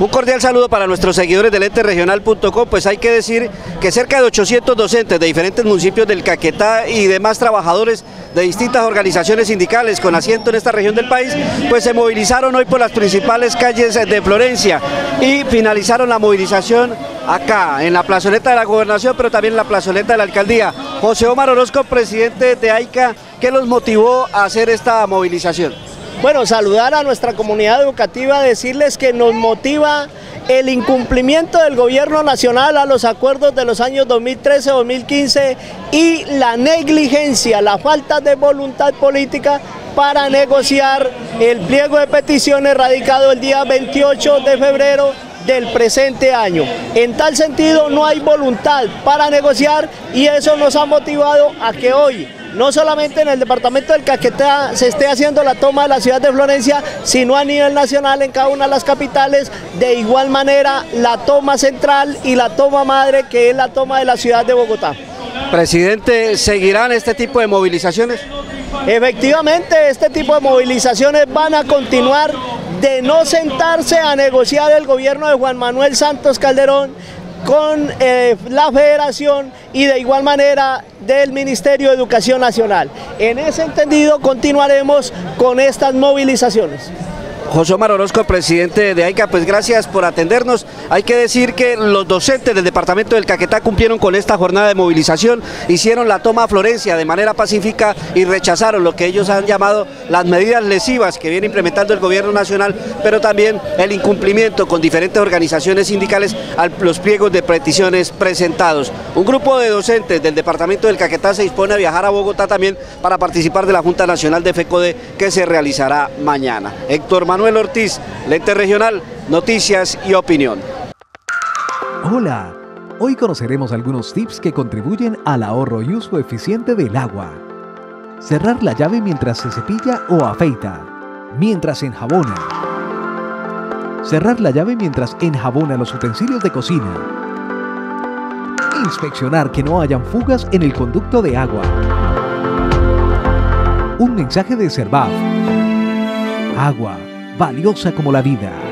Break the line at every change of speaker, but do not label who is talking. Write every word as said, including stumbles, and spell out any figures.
Un cordial saludo para nuestros seguidores del ente regional punto com. Pues hay que decir que cerca de ochocientos docentes de diferentes municipios del Caquetá y demás trabajadores de distintas organizaciones sindicales con asiento en esta región del país, pues se movilizaron hoy por las principales calles de Florencia y finalizaron la movilización acá, en la plazoleta de la gobernación, pero también en la plazoleta de la alcaldía. José Omar Orozco, presidente de AICA, ¿qué los motivó a hacer esta movilización?
Bueno, saludar a nuestra comunidad educativa, decirles que nos motiva el incumplimiento del gobierno nacional a los acuerdos de los años dos mil trece dos mil quince y la negligencia, la falta de voluntad política para negociar el pliego de peticiones radicado el día veintiocho de febrero del presente año. En tal sentido, no hay voluntad para negociar y eso nos ha motivado a que hoy, no solamente en el departamento del Caquetá se esté haciendo la toma de la ciudad de Florencia, sino a nivel nacional en cada una de las capitales, de igual manera la toma central y la toma madre, que es la toma de la ciudad de Bogotá.
Presidente, ¿seguirán este tipo de movilizaciones?
Efectivamente, este tipo de movilizaciones van a continuar. De no sentarse a negociar el gobierno de Juan Manuel Santos Calderón con eh, la federación y de igual manera del Ministerio de Educación Nacional. En ese entendido continuaremos con estas movilizaciones.
José Omar Orozco, presidente de AICA, pues gracias por atendernos. Hay que decir que los docentes del departamento del Caquetá cumplieron con esta jornada de movilización, hicieron la toma a Florencia de manera pacífica y rechazaron lo que ellos han llamado las medidas lesivas que viene implementando el gobierno nacional, pero también el incumplimiento con diferentes organizaciones sindicales a los pliegos de peticiones presentados. Un grupo de docentes del departamento del Caquetá se dispone a viajar a Bogotá también para participar de la Junta Nacional de FECODE que se realizará mañana. Héctor Manuel Ortiz, Lente Regional, Noticias y Opinión.
Hola, hoy conoceremos algunos tips que contribuyen al ahorro y uso eficiente del agua. Cerrar la llave mientras se cepilla o afeita, mientras enjabona. Cerrar la llave mientras enjabona los utensilios de cocina. Inspeccionar que no hayan fugas en el conducto de agua. Un mensaje de Servaf. Agua, valiosa como la vida.